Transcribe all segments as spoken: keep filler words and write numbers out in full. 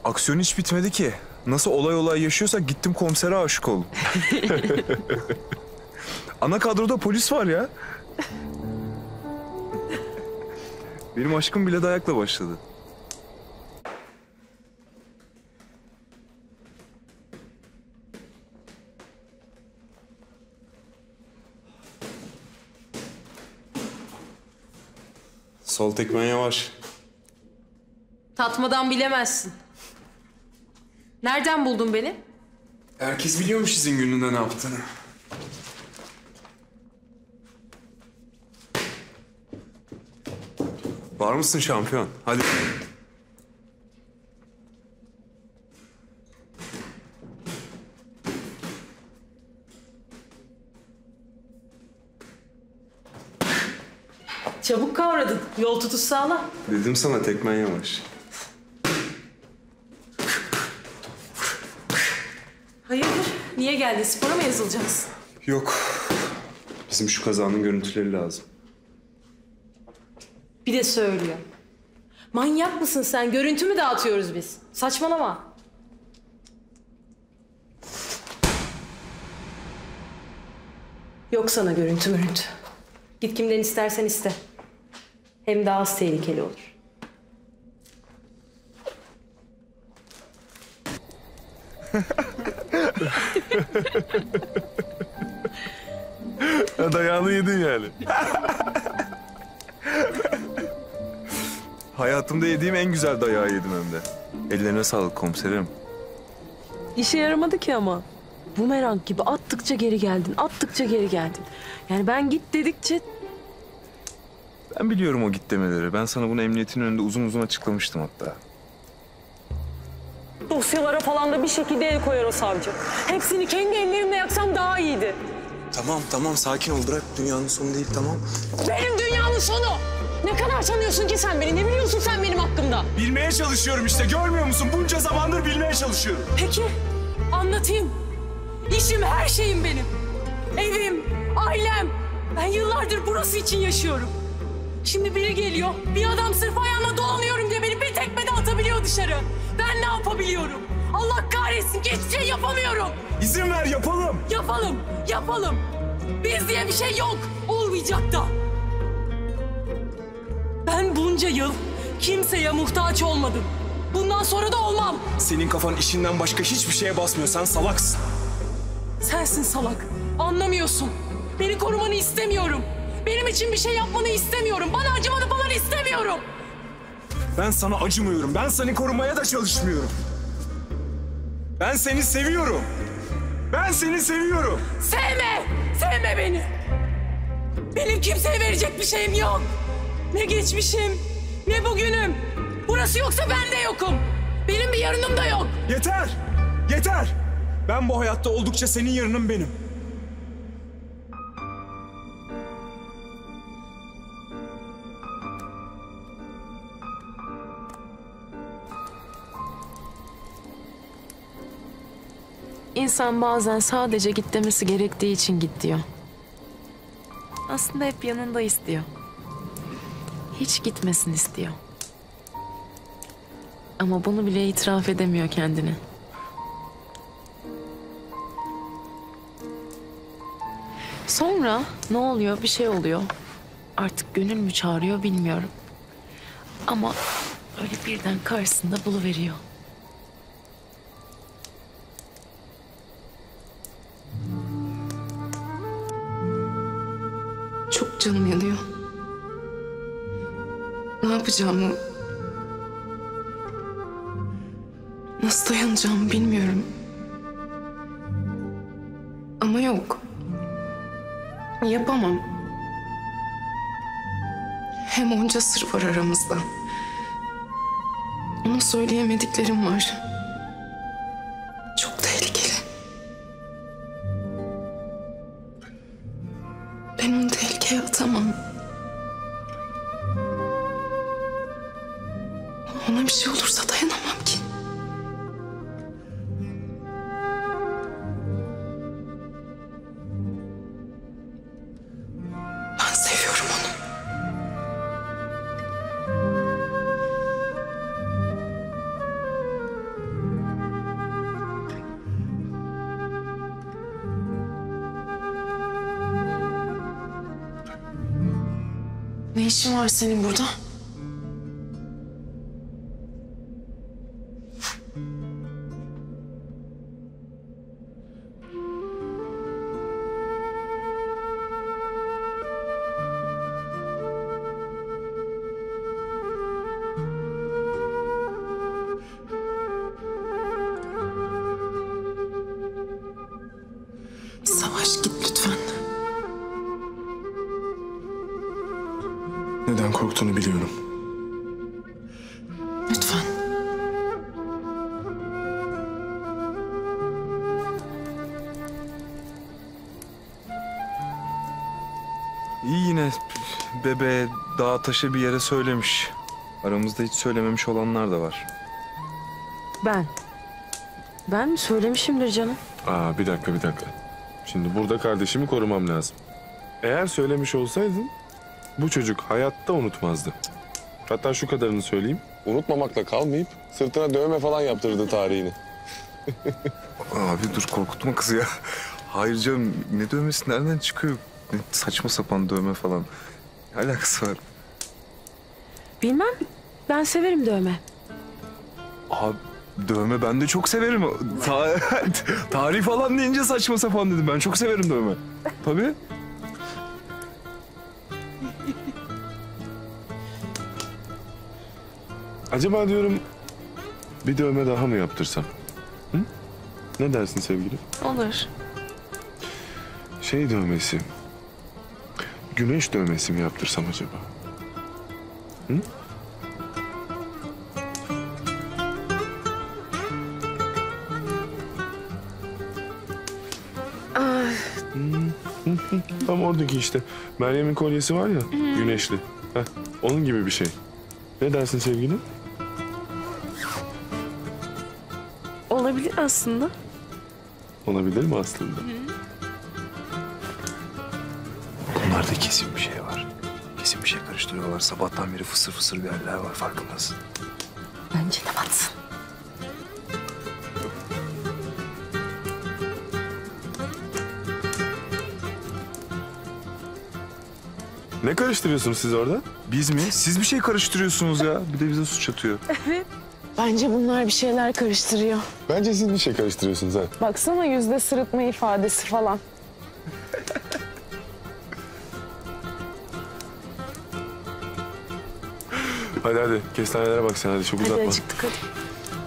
Aksiyon hiç bitmedi ki. Nasıl olay olay yaşıyorsak gittim komisere aşık oldum. Ana kadroda polis var ya. Benim aşkım bile dayakla başladı. Sol tekmen yavaş. Tatmadan bilemezsin. Nereden buldun beni? Herkes biliyormuş izin gününde ne yaptığını. Var mısın şampiyon? Hadi. Çabuk kavradın. Yol tutuş sağlam. Dedim sana tekmen yavaş. Hayırdır? Niye geldin? Spora mı yazılacağız? Yok. Bizim şu kazanın görüntüleri lazım. Bir de söylüyor. Manyak mısın sen? Görüntü mü dağıtıyoruz biz? Saçmalama. Yok sana görüntü mürüntü. Git kimden istersen iste. Hem daha az tehlikeli olur. Dayağını yedin yani. Hayatımda yediğim en güzel dayağı yedim hem de. Ellerine sağlık komiserim. İşe yaramadı ki ama. Bumerang gibi attıkça geri geldin, attıkça geri geldin. Yani ben git dedikçe... Ben biliyorum o git demeleri. Ben sana bunu emniyetin önünde uzun uzun açıklamıştım hatta. Dosyalara falan da bir şekilde el koyar o savcı. Hepsini kendi ellerimle yaksam daha iyiydi. Tamam tamam sakin ol, bırak, dünyanın sonu değil, tamam. Benim dünyanın sonu! Ne kadar tanıyorsun ki sen beni? Ne biliyorsun sen benim hakkımda? Bilmeye çalışıyorum işte, görmüyor musun? Bunca zamandır bilmeye çalışıyorum. Peki, anlatayım. İşim, her şeyim benim. Evim, ailem. Ben yıllardır burası için yaşıyorum. Şimdi biri geliyor, bir adam sırf ayağına dolanıyorum diye beni bir tekmede atabiliyor dışarı. Ben ne yapabiliyorum? Allah kahretsin ki hiçbir şey yapamıyorum. İzin ver, yapalım. Yapalım, yapalım. Biz diye bir şey yok, olmayacak da. Ben bunca yıl kimseye muhtaç olmadım. Bundan sonra da olmam. Senin kafan işinden başka hiçbir şeye basmıyor, sen salaksın. Sensin salak, anlamıyorsun. Beni korumanı istemiyorum. Benim için bir şey yapmanı istemiyorum. Bana acımanı falan istemiyorum. Ben sana acımıyorum, ben seni korumaya da çalışmıyorum. Ben seni seviyorum. Ben seni seviyorum. Sevme, sevme beni. Benim kimseye verecek bir şeyim yok. Ne geçmişim, ne bugünüm. Burası yoksa ben de yokum. Benim bir yarınım da yok. Yeter, yeter. Ben bu hayatta oldukça senin yarının benim. İnsan bazen sadece git demesi gerektiği için git diyor. Aslında hep yanında istiyor. Hiç gitmesin istiyor. Ama bunu bile itiraf edemiyor kendine. Sonra ne oluyor? Bir şey oluyor. Artık gönül mü çağırıyor bilmiyorum. Ama öyle birden karşısında buluveriyor. Çok canım yanıyor. Ne yapacağımı, nasıl dayanacağımı bilmiyorum. Ama yok. Yapamam. Hem onca sır var aramızda. Ona söyleyemediklerim var. Çok tehlikeli. Ben onu tehlikeye atamam. Ona bir şey olursa dayanamam ki. Ben seviyorum onu. Ne işin var senin burada? Savaş, git lütfen. Neden korktuğunu biliyorum. Lütfen. İyi yine bebe dağa taşı bir yere söylemiş. Aramızda hiç söylememiş olanlar da var. Ben. Ben mi söylemişimdir canım? Aa, bir dakika bir dakika. Şimdi burada kardeşimi korumam lazım. Eğer söylemiş olsaydın bu çocuk hayatta unutmazdı. Hatta şu kadarını söyleyeyim. Unutmamakla kalmayıp sırtına dövme falan yaptırdı tarihini. Abi dur korkutma kızı ya. Hayır canım ne dövmesi nereden çıkıyor? Ne saçma sapan dövme falan. Ne alakası var? Bilmem. Ben severim dövme. Abi dövme ben de çok severim. Ta tarih falan deyince saçma sapan dedim. Ben çok severim dövme. Tabii. Acaba diyorum bir dövme daha mı yaptırsam? Hı? Ne dersin sevgilim? Olur. Şey dövmesi. Güneş dövmesi mi yaptırsam acaba? Hı? Tam oradaki işte. Meryem'in kolyesi var ya, güneşli. Heh, onun gibi bir şey. Ne dersin sevgilim? Olabilir aslında. Olabilir mi aslında? Bunlarda kesin bir şey var. Kesin bir şey karıştırıyorlar. Sabahtan beri fısır fısır bir haller var farkındasın. Bence de batsın. Ne karıştırıyorsunuz siz orada? Biz mi? Siz bir şey karıştırıyorsunuz ya. Bir de bize suç atıyor. Bence bunlar bir şeyler karıştırıyor. Bence siz bir şey karıştırıyorsunuz ha. Baksana yüzde sırıtma ifadesi falan. Hadi hadi kestanelere bak sen hadi çok Hadi uzatma. acıktık hadi.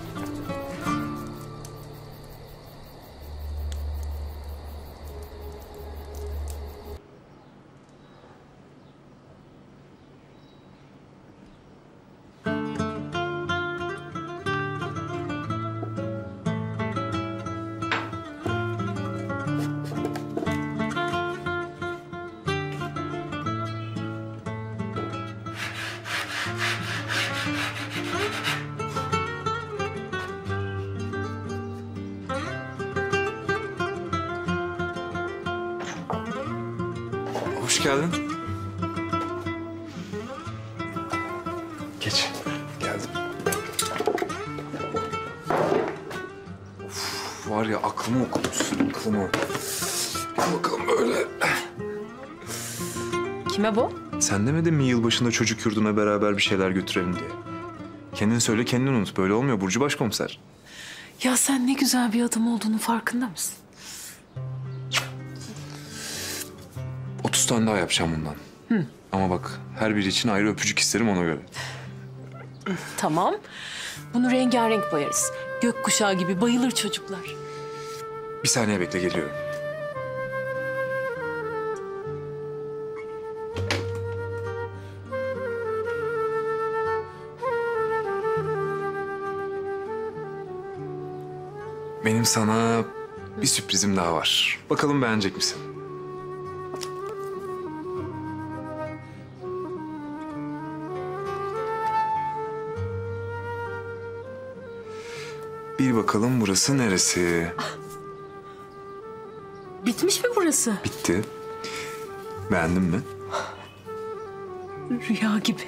Hoş geldin. Geç. Geldim. Of, var ya aklımı okumuşsun, aklımı. Bir bakalım böyle. Kime bu? Sen demedin mi yılbaşında çocuk yurduna beraber bir şeyler götürelim diye? Kendin söyle, kendin unut. Böyle olmuyor Burcu Başkomiser. Ya sen ne güzel bir adam olduğunu farkında mısın? otuz tane daha yapacağım bundan. Hı. Ama bak her biri için ayrı öpücük isterim ona göre. Tamam. Bunu rengarenk boyarız. Gökkuşağı gibi bayılır çocuklar. Bir saniye bekle geliyorum. Benim sana bir sürprizim daha var. Bakalım beğenecek misin? Bir bakalım burası neresi? Bitmiş mi burası? Bitti. Beğendin mi? Rüya gibi.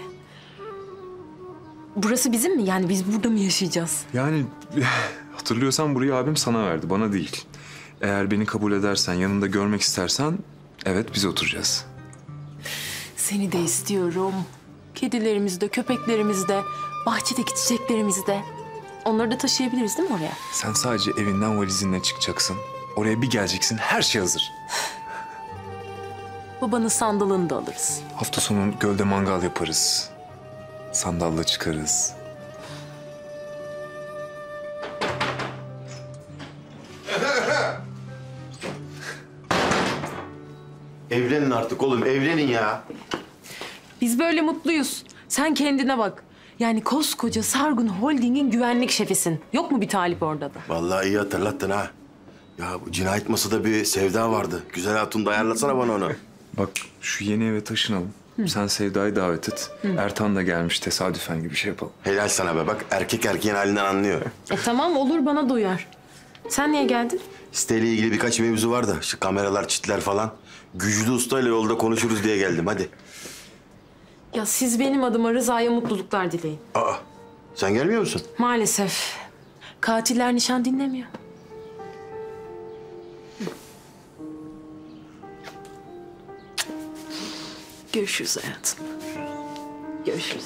Burası bizim mi? Yani biz burada mı yaşayacağız? Yani hatırlıyorsan burayı abim sana verdi, bana değil. Eğer beni kabul edersen, yanında görmek istersen evet biz oturacağız. Seni de istiyorum. Kedilerimizi de, köpeklerimizi de, bahçedeki çiçeklerimizi de. Onları da taşıyabiliriz değil mi oraya? Sen sadece evinden valizinle çıkacaksın. Oraya bir geleceksin, her şey hazır. Babanın sandalını da alırız. Hafta sonu gölde mangal yaparız. Sandalla çıkarız. Evlenin artık oğlum, evlenin ya. Biz böyle mutluyuz. Sen kendine bak. Yani koskoca Sargun Holding'in güvenlik şefisin. Yok mu bir talip orada da? Vallahi iyi hatırlattın ha. Ya bu cinayet masada bir Sevda vardı. Güzel hatun da ayarlasana bana onu. Bak şu yeni eve taşınalım. Sen Sevda'yı davet et. Ertan da gelmiş tesadüfen gibi bir şey yapalım. Helal sana be, bak erkek erkeğin halinden anlıyor. E tamam olur, bana da uyar. Sen niye geldin? Siteyle ilgili birkaç mevzu var da şu kameralar, çitler falan. Güçlü ustayla yolda konuşuruz diye geldim, hadi. Ya siz benim adıma Rıza'ya mutluluklar dileyin. Aa, sen gelmiyor musun? Maalesef. Katiller nişan dinlemiyor. Görüşürüz hayatım. Görüşürüz.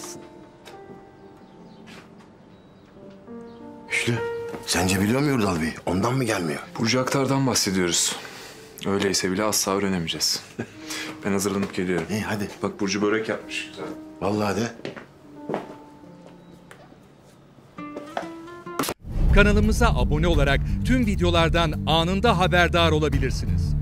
Güçlü, sence biliyor mu Yurdal Bey? Ondan mı gelmiyor? Burcu Aktar'dan bahsediyoruz. Öyleyse bile asla öğrenemeyeceğiz. Ben hazırlanıp geliyorum. İyi hadi. Bak Burcu börek yapmış. Güzel. Vallahi de. Kanalımıza abone olarak tüm videolardan anında haberdar olabilirsiniz.